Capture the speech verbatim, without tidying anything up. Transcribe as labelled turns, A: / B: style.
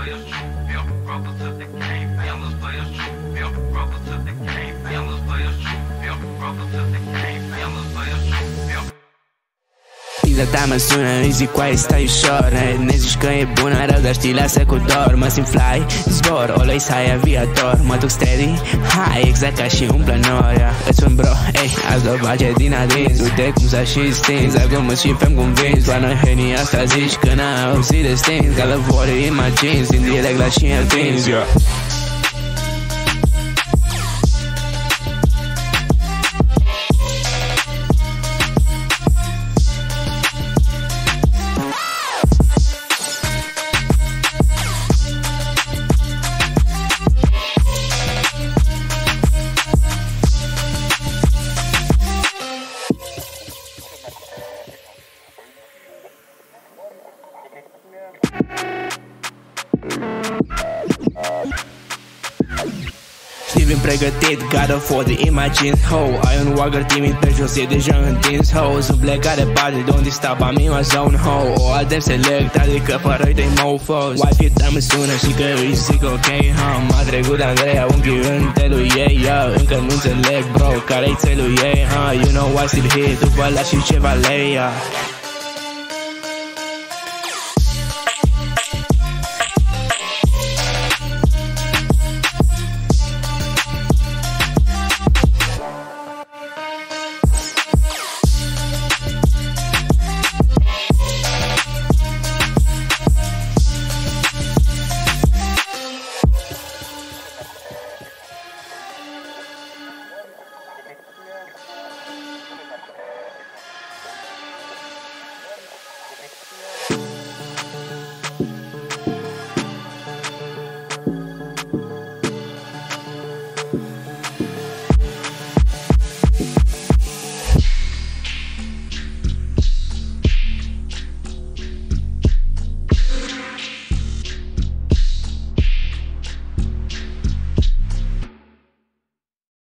A: Pizza ta mă sună, îi zic cu aia stai ușor. Ne zici că e bună, rău, dar știi, lasă cu dor. Mă simt fly, zbor, always hai aviator. Mă duc steady, hai, exact ca și un planor, yeah. Îți spun bro, ei, azi o face din adins. Uite cum s-a și stins, aglumă și fem convins. La noi hănii asta zici că n-am auzit de stins. Ca lăvorii imagini, din direct la și atins, yeah. Steven pregătit, gata for the imagine ho. Ai un wagger timid pe jos, e deja întins ho. Sunt plecat de parte de unde stau pa mine zone ho. O altem select, adică fără de mofos. Wife ta mă sună și că îi zic ok, ha. M-a trecut Andreea, unchiul în telul ei, yeah. Încă nu înțeleg bro, care-i țelul ei, ha. You know I still hit, după la și ceva lei, yeah.